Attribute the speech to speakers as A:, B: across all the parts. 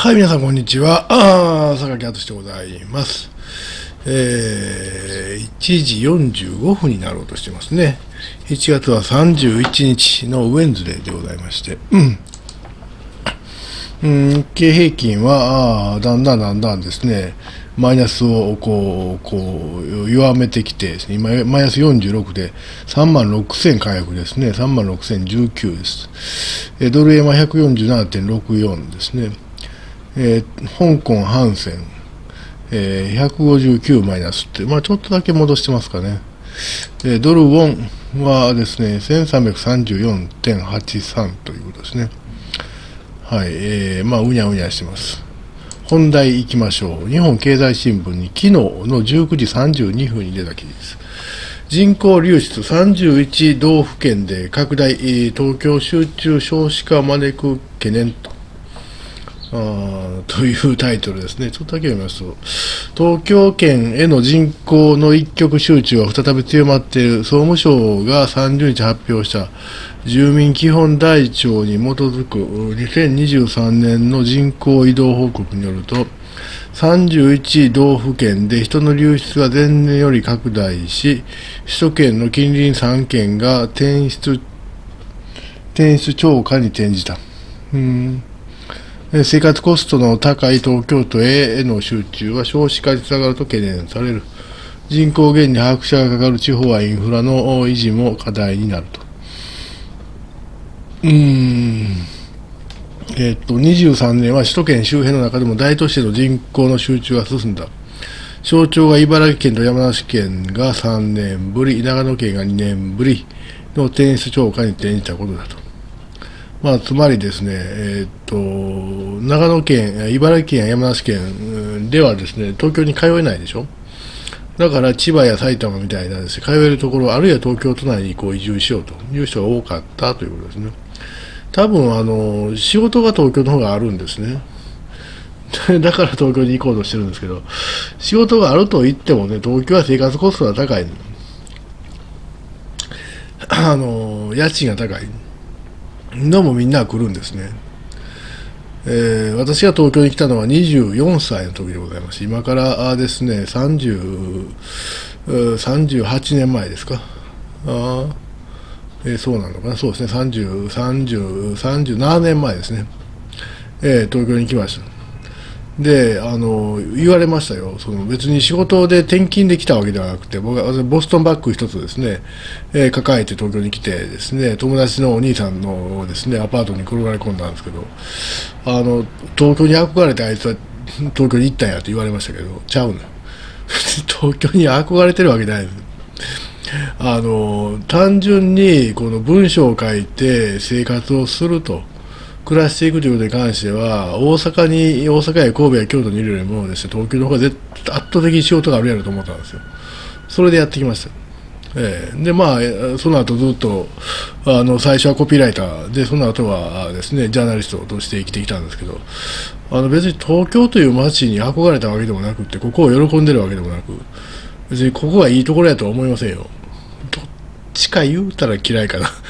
A: はい、皆さん、こんにちは。榊敦でございます。1時45分になろうとしてますね。1月は31日のウェンズデーでございまして、日経平均はだんだんですね、マイナスを弱めてきてですね、今、マイナス46で36,000回復ですね、36,019です。ドル円は 147.64 ですね。香港ハンセン、159マイナスって、ちょっとだけ戻してますかね。ドルウォンはですね、1334.83 ということですね。はい、うにゃうにゃしてます。本題行きましょう。日本経済新聞に昨日の19時32分に出た記事です。人口流出31道府県で拡大、東京集中少子化を招く懸念というタイトルですね。ちょっとだけ読みますと、東京圏への人口の一極集中が再び強まっている。総務省が30日発表した住民基本台帳に基づく2023年の人口移動報告によると、31道府県で人の流出が前年より拡大し、首都圏の近隣3県が転出超過に転じた。生活コストの高い東京都への集中は少子化につながると懸念される。人口減に拍車がかかる地方はインフラの維持も課題になると。23年は首都圏周辺の中でも大都市への人口の集中が進んだ。省庁が茨城県と山梨県が3年ぶり、長野県が2年ぶりの転出超過に転じたことだと。つまりですね、長野県、茨城県や山梨県ではですね、東京に通えないでしょ。だから千葉や埼玉みたいなですね、通えるところ、あるいは東京都内に移住しようという人が多かったということですね。多分仕事が東京の方があるんですね。だから東京に行こうとしてるんですけど、仕事があると言ってもね、東京は生活コストが高い。家賃が高い。のもみんな来るんですね。私が東京に来たのは24歳の時でございます。今からですね、38年前ですか。そうなのかな、そうですね、37年前ですね。東京に来ました。で、言われましたよ。別に仕事で転勤で来たわけではなくて、僕はボストンバッグ一つですね、抱えて東京に来てですね、友達のお兄さんのですね、アパートに転がり込んだんですけど、東京に憧れてあいつは東京に行ったんやと言われましたけど、ちゃうの。東京に憧れてるわけないです。単純にこの文章を書いて生活をすると。暮らしていくということに関しては、大阪や神戸や京都にいるよりもですね、東京の方が圧倒的に仕事があるやろと思ったんですよ。それでやってきました。で、その後ずっと、最初はコピーライターで、その後はですね、ジャーナリストとして生きてきたんですけど、別に東京という街に憧れたわけでもなくて、ここを喜んでるわけでもなく、別にここがいいところやとは思いませんよ。どっちか言うたら嫌いかな。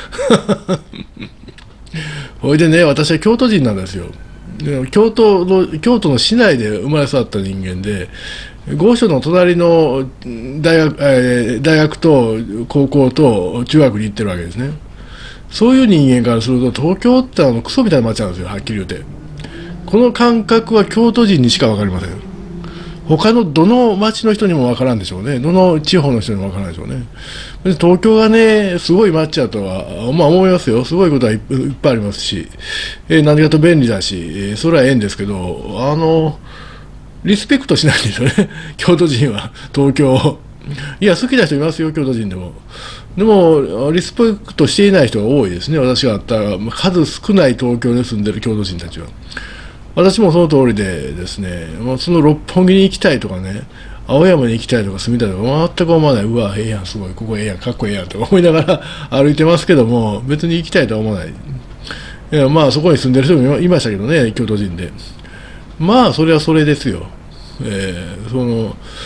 A: ほいでね、私は京都人なんですよ。京都の市内で生まれ育った人間で、御所の隣の大学と高校と中学に行ってるわけですね。そういう人間からすると、東京ってクソみたいな街なんですよ、はっきり言うて。この感覚は京都人にしか分かりません。他のどの町の人にも分からんでしょうね。どの地方の人にも分からないでしょうね。東京がね、すごい街だとは、思いますよ。すごいことはいっぱいありますし、何かと便利だし、それはええんですけど、リスペクトしないんですよね。京都人は、東京を。いや、好きな人いますよ、京都人でも。でも、リスペクトしていない人が多いですね。私があった数少ない東京に住んでる京都人たちは。私もその通りでですね、その六本木に行きたいとかね、青山に行きたいとか住みたいとか全く思わない。うわ、ええやん、すごい、ここええやん、かっこええやんとか思いながら歩いてますけども、別に行きたいとは思わない。いや、そこに住んでる人もいましたけどね、京都人で。それはそれですよ。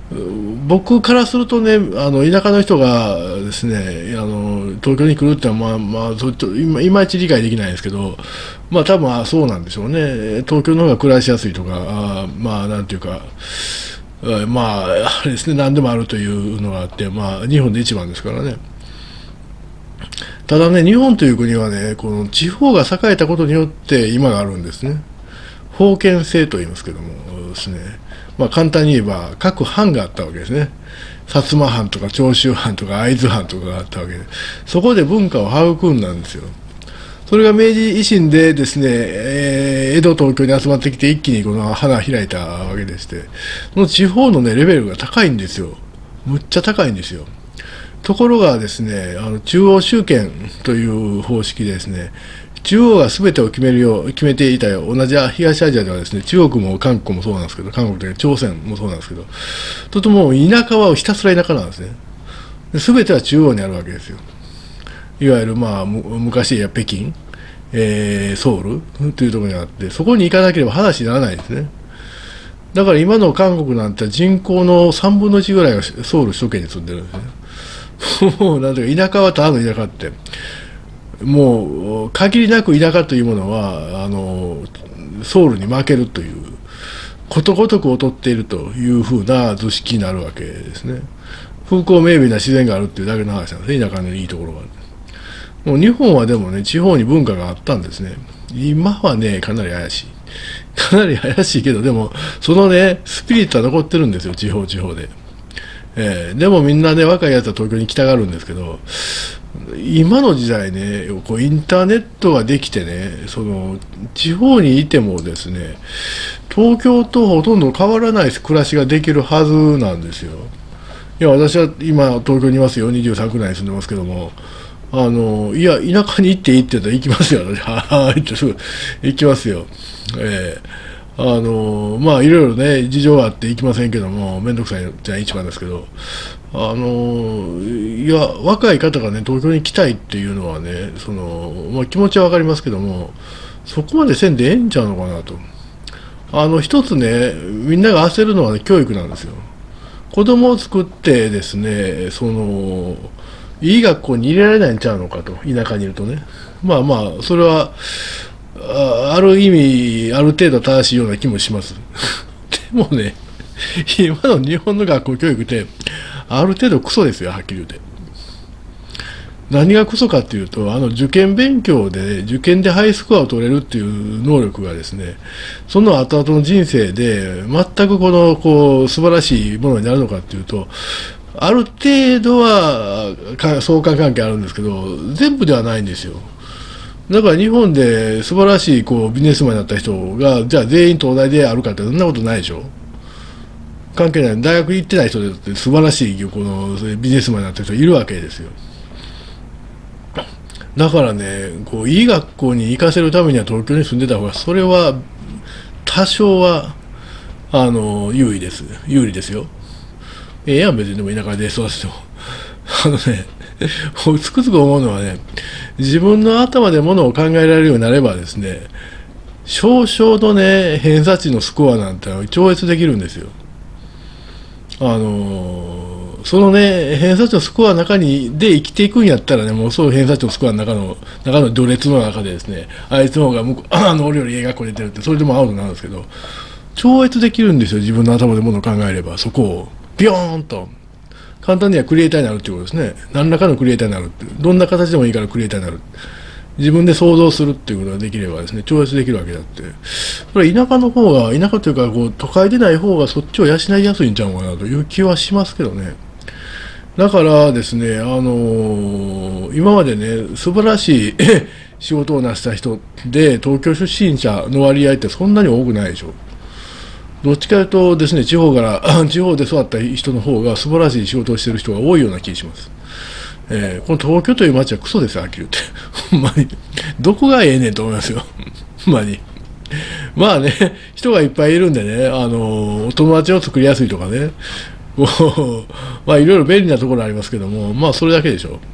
A: 僕からするとね、田舎の人がですね、東京に来るってのは、いまいち理解できないんですけど、まあ多分そうなんでしょうね。東京の方が暮らしやすいとか、まあなんていうか、まああれですね、何でもあるというのがあって、まあ日本で一番ですからね。ただね、日本という国はね、この地方が栄えたことによって今があるんですね。封建制と言いますけどもですね、まあ、簡単に言えば各藩があったわけですね。薩摩藩とか長州藩とか会津藩とかがあったわけで、そこで文化を育んだんですよ。それが明治維新でですね、江戸東京に集まってきて一気にこの花開いたわけでして、その地方のねレベルが高いんですよ。むっちゃ高いんですよ。ところがですね、中央集権という方式でですね、中央が全てを決めていたよ。同じ東アジアではですね、中国も韓国もそうなんですけど、韓国というか朝鮮もそうなんですけど、とても田舎はひたすら田舎なんですね。全ては中央にあるわけですよ。いわゆるまあ昔で言えば北京、ソウルというところにあって、そこに行かなければ話にならないですね。だから今の韓国なんて人口の3分の1ぐらいがソウル首都圏に住んでるんですね。もうなんていうか田舎はただの田舎って。もう限りなく田舎というものはソウルに負けるということごとく劣っているというふうな図式になるわけですね。風光明媚な自然があるっていうだけの話なんですね、田舎のいいところは。もう日本はでもね、地方に文化があったんですね。今はね、かなり怪しい。かなり怪しいけど、でもそのねスピリットは残ってるんですよ、地方で。でもみんなね、若いやつは東京に来たがるんですけど、今の時代ね、こうインターネットができてね、その地方にいてもですね、東京とほとんど変わらない暮らしができるはずなんですよ。いや、私は今東京にいますよ、23区内に住んでますけども、いや田舎に行っていいって言ったら行きますよ、私はーいってすぐ行きますよ。まあいろいろね事情があって行きませんけども、面倒くさいじゃ一番ですけど、いや若い方がね東京に来たいっていうのはね、まあ、気持ちは分かりますけども、そこまでせんでええんちゃうのかなと。一つね、みんなが焦るのは、ね、教育なんですよ。子供を作ってですね、いい学校に入れられないんちゃうのかと、田舎にいるとね。まあまあそれはある意味ある程度正しいような気もします。でもね、今の日本の学校教育ってある程度クソですよ、はっきり言うて。何がクソかっていうと、受験勉強で受験でハイスコアを取れるっていう能力がですね、その後々の人生で全く素晴らしいものになるのかっていうと、ある程度は相関関係あるんですけど、全部ではないんですよ。だから日本で素晴らしいビジネスマンになった人がじゃあ全員東大であるかってそんなことないでしょ。関係ない。大学行ってない人でって素晴らしいビジネスマンになった人いるわけですよ。だからね、いい学校に行かせるためには東京に住んでた方が、それは多少は有利ですよ。やん別に、でも田舎で育ててもつくづく思うのはね、自分の頭でものを考えられるようになればですね、少々のね偏差値のスコアなんて超越できるんですよ。そのね偏差値のスコアの中で生きていくんやったらね、もうそういう偏差値のスコアの中の序列の中でですね、あいつの方が俺より学校出てるって、それでもアウトなんですけど、超越できるんですよ、自分の頭でものを考えれば。そこをビヨーンと簡単にはクリエイターになるっていうことですね。何らかのクリエイターになるって、どんな形でもいいからクリエイターになる、自分で想像するっていうことができればですね、超越できるわけだって。これ田舎の方が、田舎というか都会でない方がそっちを養いやすいんちゃうかなという気はしますけどね。だからですね、今までね素晴らしい仕事を成した人で東京出身者の割合ってそんなに多くないでしょ。どっちかというとですね、地方で育った人の方が素晴らしい仕事をしている人が多いような気がします。この東京という街はクソですよ、はっきり言って。ほんまに。どこがええねんと思いますよ。ほんまに。まあね、人がいっぱいいるんでね、友達を作りやすいとかね、まあいろいろ便利なところありますけども、まあそれだけでしょ。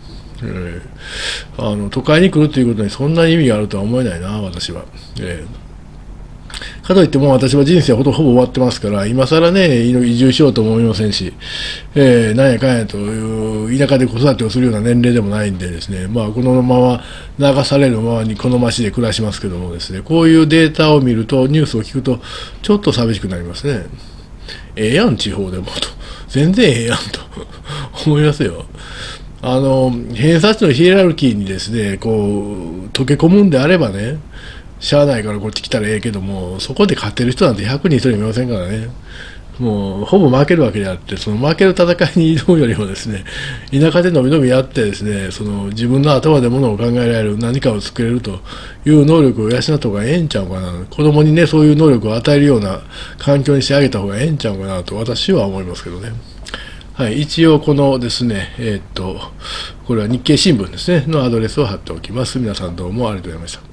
A: 都会に来るということにそんな意味があるとは思えないな、私は。 かといっても私は人生ほぼ終わってますから、今更ね、移住しようとも思いませんし、なんやかんやという田舎で子育てをするような年齢でもないんでですね、まあ、このまま流されるままにこの町で暮らしますけどもですね、こういうデータを見ると、ニュースを聞くと、ちょっと寂しくなりますね。ええやん、地方でもと。全然ええやんと思いますよ。偏差値のヒエラルキーにですね、こう、溶け込むんであればね、しゃあないからこっち来たらええけども、そこで勝てる人なんて100人1人いませんからね。もうほぼ負けるわけであって、その負ける戦いに挑むよりもですね、田舎でのびのびやってですね、その自分の頭でものを考えられる、何かを作れるという能力を養った方がええんちゃうかな。子供にね、そういう能力を与えるような環境にしてあげた方がええんちゃうかなと私は思いますけどね。はい、一応このですね、これは日経新聞ですね、のアドレスを貼っておきます。皆さんどうもありがとうございました。